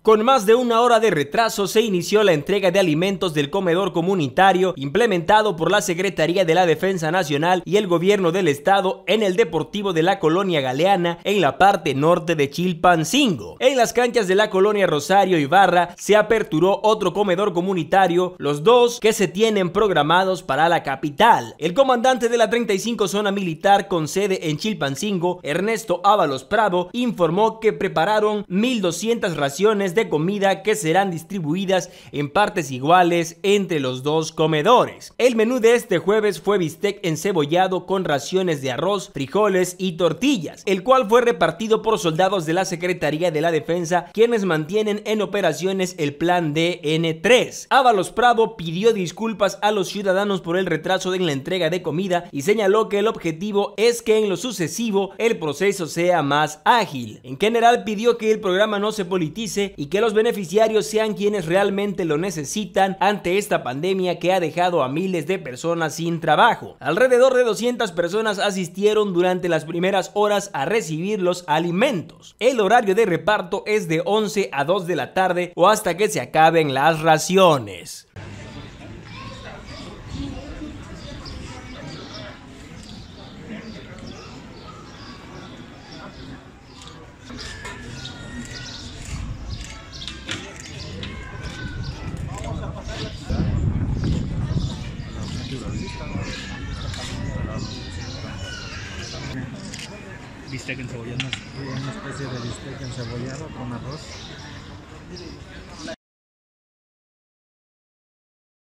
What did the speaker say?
Con más de una hora de retraso se inició la entrega de alimentos del comedor comunitario implementado por la Secretaría de la Defensa Nacional y el Gobierno del Estado en el Deportivo de la Colonia Galeana en la parte norte de Chilpancingo. En las canchas de la Colonia Rosario Ibarra se aperturó otro comedor comunitario, los dos que se tienen programados para la capital. El comandante de la 35 Zona Militar con sede en Chilpancingo, Ernesto Ábalos Prado, informó que prepararon 1.200 raciones de comida que serán distribuidas en partes iguales entre los dos comedores. El menú de este jueves fue bistec encebollado con raciones de arroz, frijoles y tortillas, el cual fue repartido por soldados de la Secretaría de la Defensa, quienes mantienen en operaciones el plan DN3. Ábalos Prado pidió disculpas a los ciudadanos por el retraso en la entrega de comida y señaló que el objetivo es que en lo sucesivo el proceso sea más ágil. En general pidió que el programa no se politice y que los beneficiarios sean quienes realmente lo necesitan ante esta pandemia que ha dejado a miles de personas sin trabajo. Alrededor de 200 personas asistieron durante las primeras horas a recibir los alimentos. El horario de reparto es de 11 a 2 de la tarde o hasta que se acaben las raciones. Bistec encebollado. Una especie de bistec encebollado con arroz.